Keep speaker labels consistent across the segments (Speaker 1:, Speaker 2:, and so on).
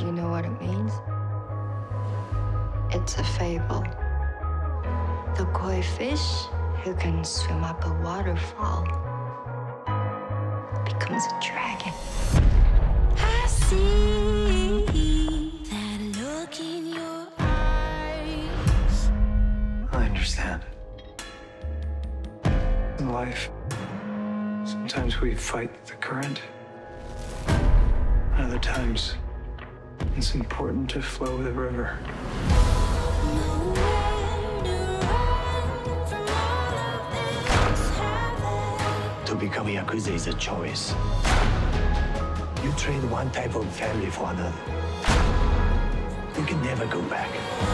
Speaker 1: Do you know what it means? It's a fable. The koi fish who can swim up a waterfall becomes a dragon.
Speaker 2: I see that look in your eyes.
Speaker 3: I understand. In life, sometimes we fight the current. Other times, it's important to flow with the river.
Speaker 4: To become a Yakuza is a choice. You trade one type of family for another. You can never go back.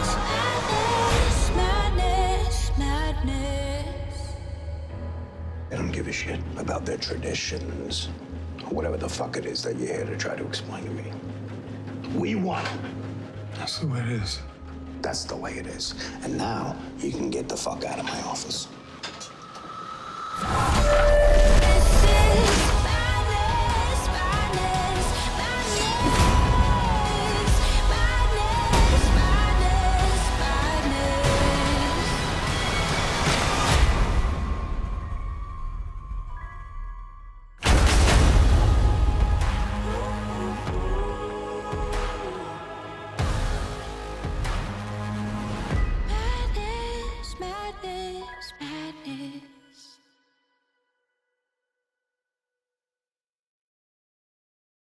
Speaker 2: Madness, madness.
Speaker 5: They don't give a shit about their traditions or whatever the fuck it is that you're here to try to explain to me. We won.
Speaker 3: That's the way it is.
Speaker 5: That's the way it is. And now you can get the fuck out of my office.